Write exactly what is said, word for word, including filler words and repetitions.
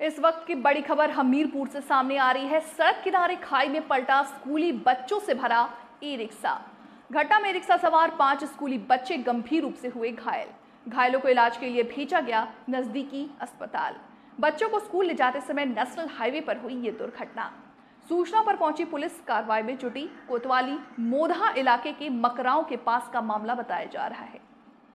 इस वक्त की बड़ी खबर हमीरपुर से सामने आ रही है। सड़क किनारे खाई में पलटा स्कूली बच्चों से भरा ई रिक्शा। घटना में रिक्शा सवार पांच स्कूली बच्चे गंभीर रूप से हुए घायल। घायलों को इलाज के लिए भेजा गया नजदीकी अस्पताल। बच्चों को स्कूल ले जाते समय नेशनल हाईवे पर हुई ये दुर्घटना। सूचना पर पहुंची पुलिस कार्रवाई में जुटी। कोतवाली मोधा इलाके के मकराओं के पास का मामला बताया जा रहा है।